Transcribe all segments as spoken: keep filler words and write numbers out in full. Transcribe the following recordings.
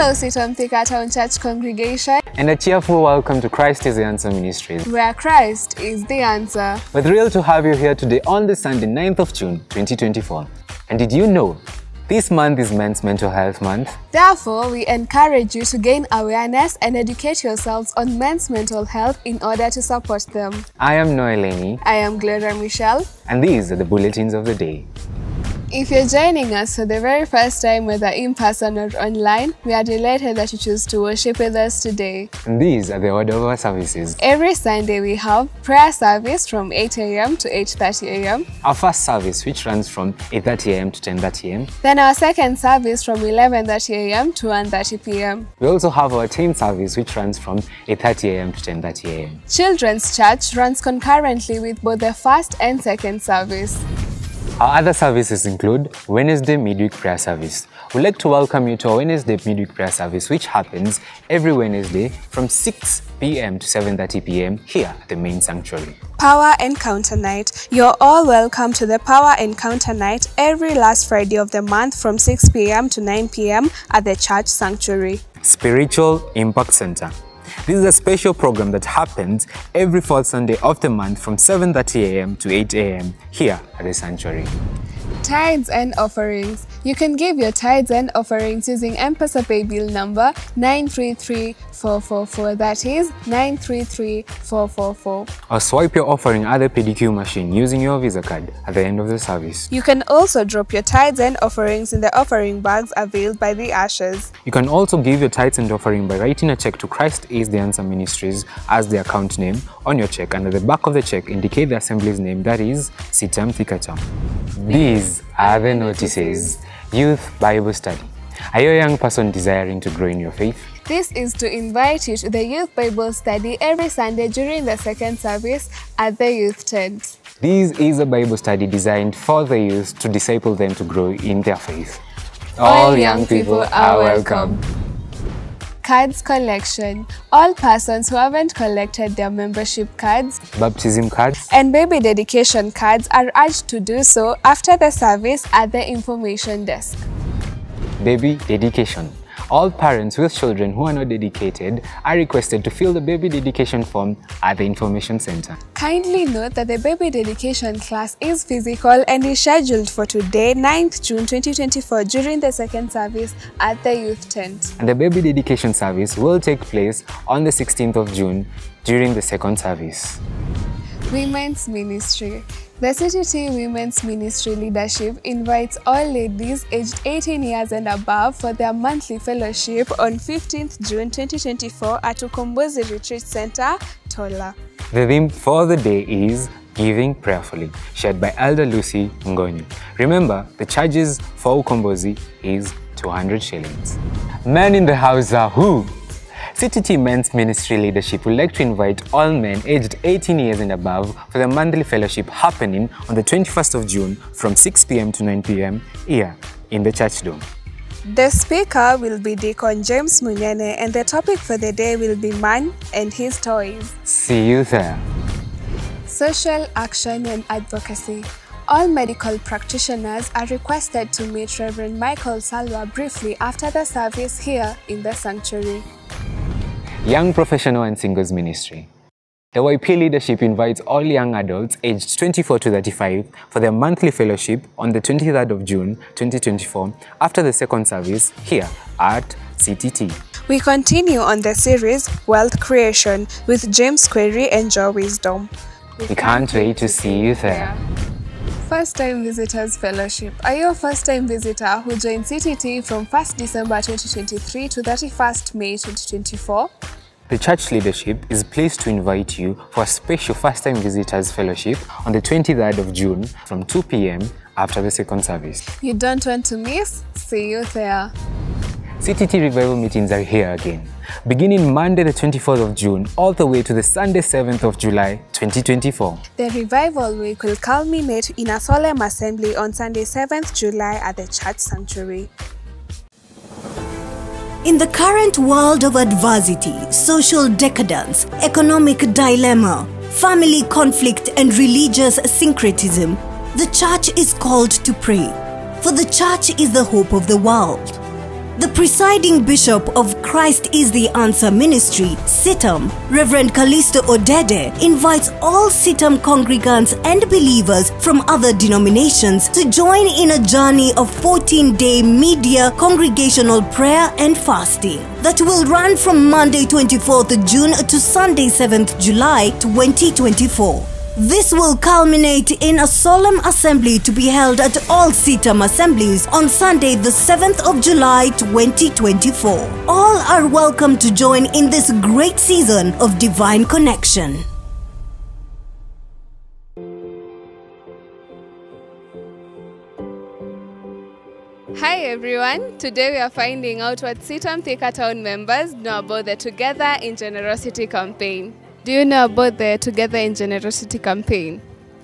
Hello, Sitam Thika Town Church congregation. And a cheerful welcome to Christ is the Answer Ministries, where Christ is the answer. We're thrilled to have you here today on the Sunday, ninth of June, twenty twenty-four. And did you know this month is Men's Mental Health Month? Therefore, we encourage you to gain awareness and educate yourselves on men's mental health in order to support them. I am Noeleni. I am Gloria Michelle. And these are the bulletins of the day. If you're joining us for the very first time, whether in person or online, we are delighted that you choose to worship with us today. And these are the order of our services. Every Sunday we have prayer service from eight A M to eight thirty A M Our first service, which runs from eight thirty A M to ten thirty A M Then our second service from eleven thirty A M to one thirty P M We also have our teen service, which runs from eight thirty A M to ten thirty A M Children's Church runs concurrently with both the first and second service. Our other services include Wednesday Midweek Prayer Service. We'd like to welcome you to our Wednesday Midweek Prayer Service, which happens every Wednesday from six P M to seven thirty P M here at the main sanctuary. Power Encounter Night. You're all welcome to the Power Encounter Night every last Friday of the month from six P M to nine P M at the church sanctuary. Spiritual Impact Center. This is a special program that happens every fourth Sunday of the month from seven thirty A M to eight A M here at the sanctuary. Tithes and offerings. You can give your tithes and offerings using M-Pesa pay bill number nine three three four four four, that is nine three three four four four. Or swipe your offering at the P D Q machine using your Visa card at the end of the service. You can also drop your tithes and offerings in the offering bags availed by the ushers. You can also give your tithes and offering by writing a check to Christ is the Answer Ministries as the account name on your check, and at the back of the check indicate the assembly's name, that is Sitam Thika Town. These are the notices. Youth Bible Study. Are you a young person desiring to grow in your faith? This is to invite you to the Youth Bible Study every Sunday during the second service at the Youth Tent. This is a Bible study designed for the youth to disciple them to grow in their faith. All, All young people are welcome. Cards collection. All persons who haven't collected their membership cards, baptism cards, and baby dedication cards are urged to do so after the service at the information desk. Baby dedication. All parents with children who are not dedicated are requested to fill the baby dedication form at the information center. Kindly note that the baby dedication class is physical and is scheduled for today, ninth June twenty twenty-four, during the second service at the Youth Tent. And the baby dedication service will take place on the sixteenth of June during the second service. Women's Ministry. The C T T Women's Ministry Leadership invites all ladies aged eighteen years and above for their monthly fellowship on fifteenth June twenty twenty-four at Ukombozi Retreat Center, Tola. The theme for the day is Giving Prayerfully, shared by Elder Lucy Ngonyi. Remember, the charges for Ukombozi is two hundred shillings. Men in the house are who? C T T Men's Ministry Leadership would like to invite all men aged eighteen years and above for the monthly fellowship happening on the twenty-first of June from six P M to nine P M here in the Church Dome. The speaker will be Deacon James Munyene, and the topic for the day will be man and his toys. See you there. Social action and advocacy. All medical practitioners are requested to meet Reverend Michael Salwa briefly after the service here in the sanctuary. Young Professional and Singles Ministry. The Y P leadership invites all young adults aged twenty-four to thirty-five for their monthly fellowship on the twenty-third of June twenty twenty-four after the second service here at C T T. We continue on the series Wealth Creation with James Query and Joe Wisdom. We, we can't wait to see you there. First-time Visitors Fellowship. Are you a first-time visitor who joined C T T from first December twenty twenty-three to thirty-first May twenty twenty-four? The church leadership is pleased to invite you for a special first-time Visitors Fellowship on the twenty-third of June from two P M after the second service. You don't want to miss? See you there. C T T Revival meetings are here again, beginning Monday the twenty-fourth of June all the way to the Sunday seventh of July twenty twenty-four. The Revival Week will culminate in a solemn assembly on Sunday seventh July at the Church Sanctuary. In the current world of adversity, social decadence, economic dilemma, family conflict and religious syncretism, the church is called to pray, for the church is the hope of the world. The presiding bishop of Christ is the Answer Ministry, CITAM, Reverend Callisto Odede, invites all CITAM congregants and believers from other denominations to join in a journey of fourteen-day media congregational prayer and fasting that will run from Monday twenty-fourth of June to Sunday seventh of July twenty twenty-four. This will culminate in a solemn assembly to be held at all CITAM assemblies on Sunday the seventh of July twenty twenty-four. All are welcome to join in this great season of divine connection. Hi everyone, today we are finding out what CITAM Thika Town members know about the Together in Generosity campaign. Do you know about the Together in Generosity campaign?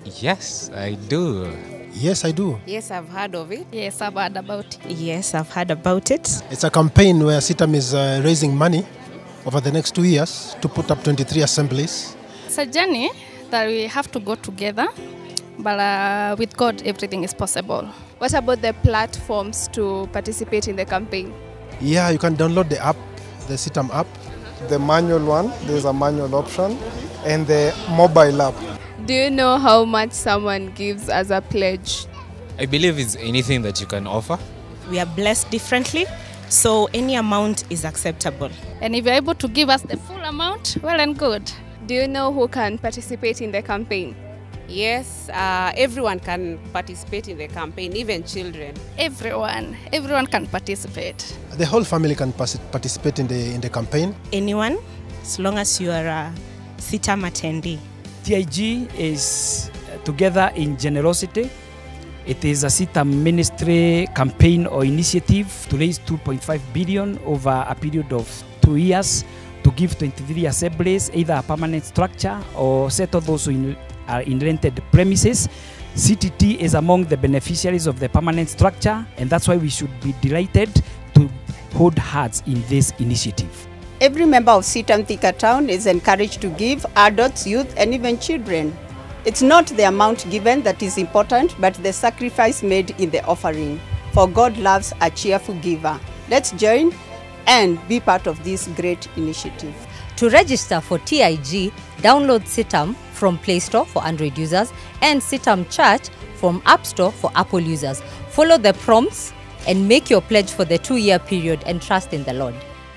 Yes, I do. Yes, I do. Yes, I've heard of it. Yes, I've heard about it. Yes, I've heard about it. It's a campaign where CITAM is uh, raising money over the next two years to put up twenty-three assemblies. It's a journey that we have to go together, but uh, with God, everything is possible. What about the platforms to participate in the campaign? Yeah, you can download the app, the CITAM app. The manual one, there's a manual option, and the mobile app. Do you know how much someone gives as a pledge? I believe it's anything that you can offer. We are blessed differently, so any amount is acceptable. And if you're able to give us the full amount, well and good. Do you know who can participate in the campaign? Yes, uh, everyone can participate in the campaign, even children. Everyone, everyone can participate. The whole family can participate in the in the campaign. Anyone, as long as you are a CITAM attendee. T I G is Together in Generosity. It is a CITAM ministry campaign or initiative to raise two point five billion dollars over a period of two years to give twenty-three assemblies, either a permanent structure or settle those who in, are in rented premises. C T T is among the beneficiaries of the permanent structure, and that's why we should be delighted to hold hands in this initiative. Every member of CITAM Thika Town is encouraged to give adults, youth, and even children. It's not the amount given that is important, but the sacrifice made in the offering. For God loves a cheerful giver. Let's join and be part of this great initiative. To register for T I G, download CITAM from Play Store for Android users and CITAM Church from App Store for Apple users. Follow the prompts and make your pledge for the two-year period and trust in the Lord.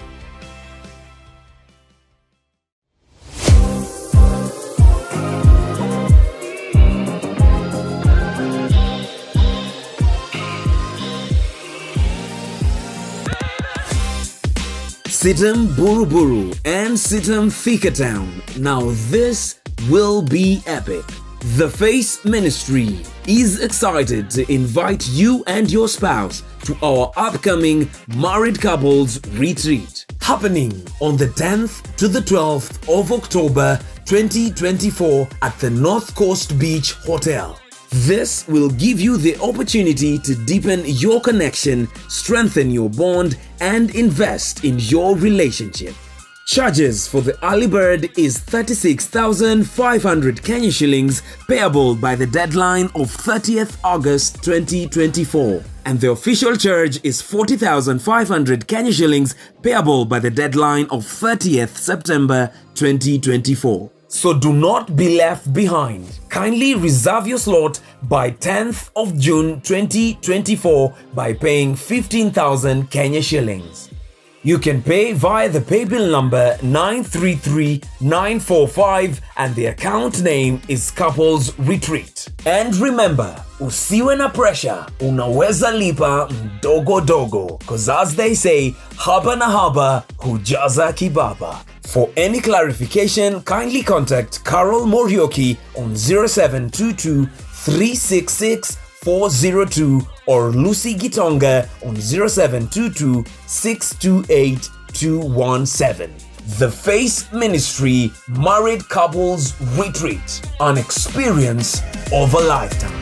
CITAM Buruburu and CITAM Thika Town. Now this will be epic. The Face Ministry is excited to invite you and your spouse to our upcoming Married Couples Retreat, happening on the tenth to the twelfth of October twenty twenty-four at the North Coast Beach Hotel. This will give you the opportunity to deepen your connection, strengthen your bond, and invest in your relationship. Charges for the early bird is thirty-six thousand five hundred Kenya shillings payable by the deadline of thirtieth August twenty twenty-four, and the official charge is forty thousand five hundred Kenya shillings payable by the deadline of thirtieth September twenty twenty-four. So do not be left behind. Kindly reserve your slot by tenth of June twenty twenty-four by paying fifteen thousand Kenya shillings. You can pay via the PayBill number nine three three nine four five and the account name is Couples Retreat. And remember, usiwe na pressure, unaweza lipa mdogo dogo, cause as they say, haba na haba hujaza kibaba. For any clarification, kindly contact Carol Morioki on zero seven two two three six six four zero two or Lucy Gitonga on zero seven two two six two eight two one seven. The Face Ministry Married Couples Retreat, an experience of a lifetime.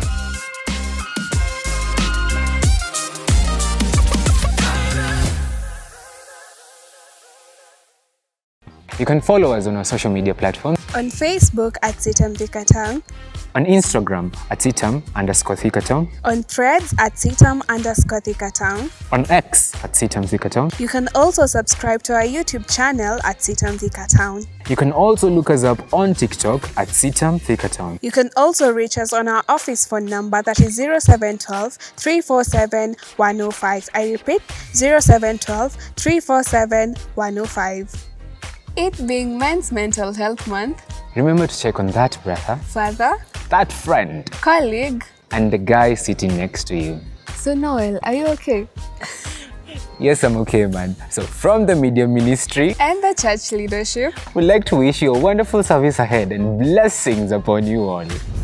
You can follow us on our social media platforms. On Facebook at CITAM Thika Town, On Instagram at Sitam underscore Thikatown. On Threads at Sitam underscore Thikatown. On X at Sitam Thikatown. You can also subscribe to our YouTube channel at Sitam Thikatown. You can also look us up on TikTok at Sitam Thikatown. You can also reach us on our office phone number, that is zero seven one two, three four seven, one zero five. I repeat, zero seven one two, three four seven, one zero five. It being Men's Mental Health Month, remember to check on that brother, father, that friend, colleague, and the guy sitting next to you. So Noel, are you okay? Yes, I'm okay, man. So from the Media Ministry and the church leadership, we'd like to wish you a wonderful service ahead and blessings upon you all.